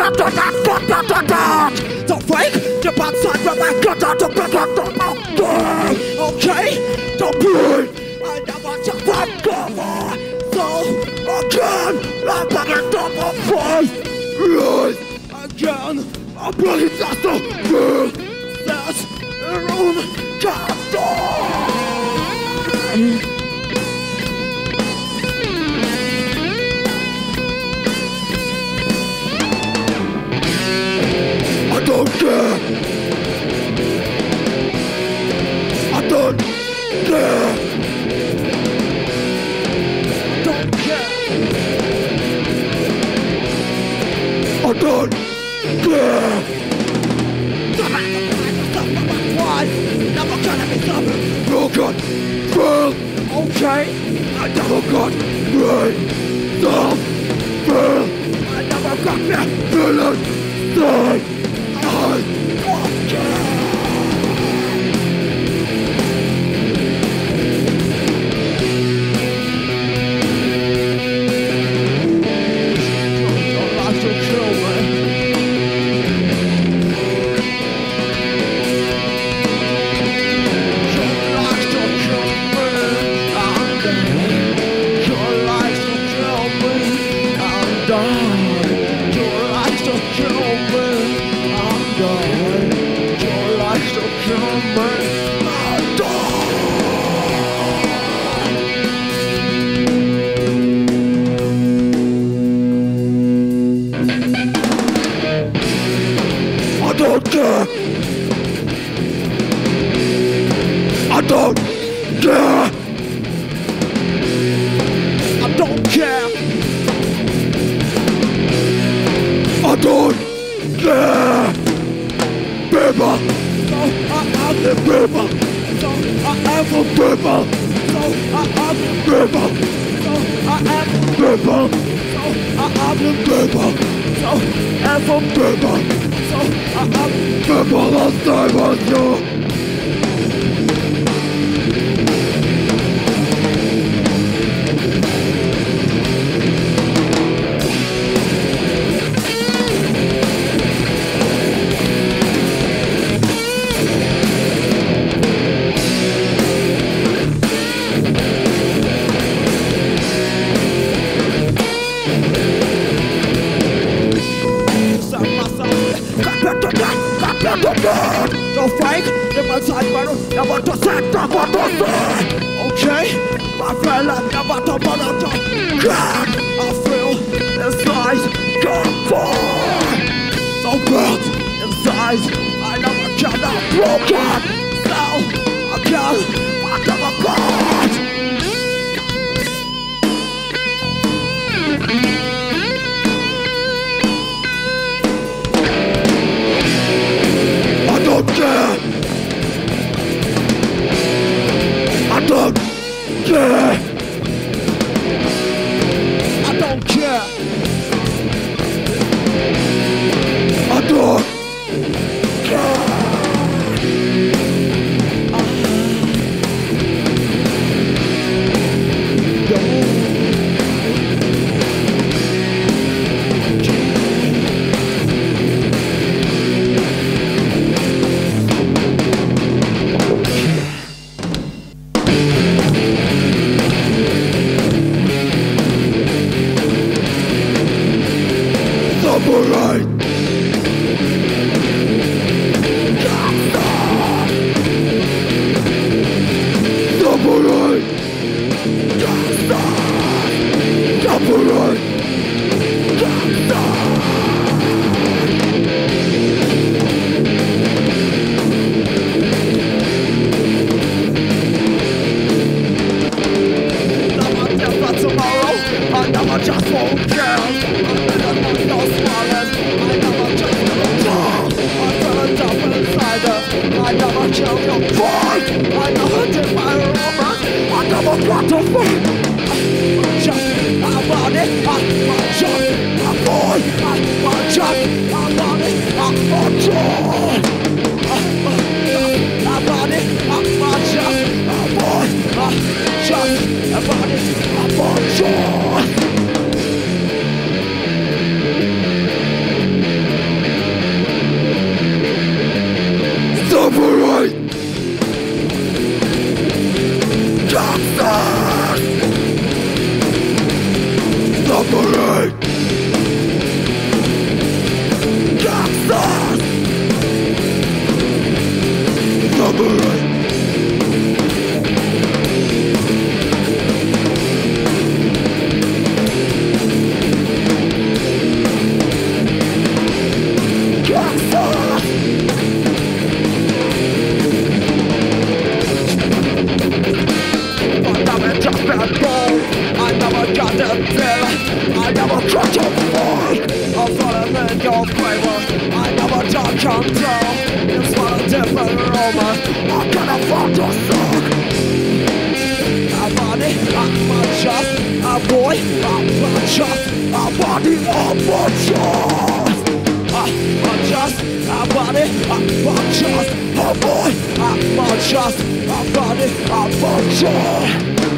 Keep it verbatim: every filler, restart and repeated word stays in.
Don't fake the bad side when I got out of the okay, don't breathe. I never just want cover. So again, I'm back at double fight. Yes, again, I'm bloody faster. That's the room can't die. I don't care. I don't care. Don't care. I don't care. Never gonna be something broken. Well, okay. I never got right. Stop. Well, I never got that feeling. Stop. I don't care. Don't like to kill me. Don't like to kill me. I'm dead. Don't like to kill me. I'm dead. Don't like to kill me. Your life's so coming. I'll die. I don't care. I don't care. I don't care. I don't care. People, so I am the people, so I am the people, so I am the people, so I am the people, so I am the people, so I am the people, so I am the people last time I saw. Don't fake, if I side battle, never to set, never to say. Okay, my fella, never to bother to God, I feel inside, God fall. So bad inside, I never can, I'm broken. So, again, I never got. I don't care. I don't care. I don't care. I don't care. Alright. Alright. Alright. Tomorrow, I never just won't care. I never no swallowed. I never just won't care. I turned up inside her. I never killed your pride. I never did my woman. I never got to fight. I just, I want it. I, I just, I boy. I, I just, I want it. I, I just. I want it. I, I just, I boy. I just, I want it. I want just. kill. I never got to fight. I'm falling in your favor. I never took control. It's not a different Roma. I'm gonna fuck the suck. A body, I'm my chest. A boy, I'm my chest. A body, I'm my chest. I'm just a body, I'm my chest. A boy, I'm my chest. A body, I'm my chest.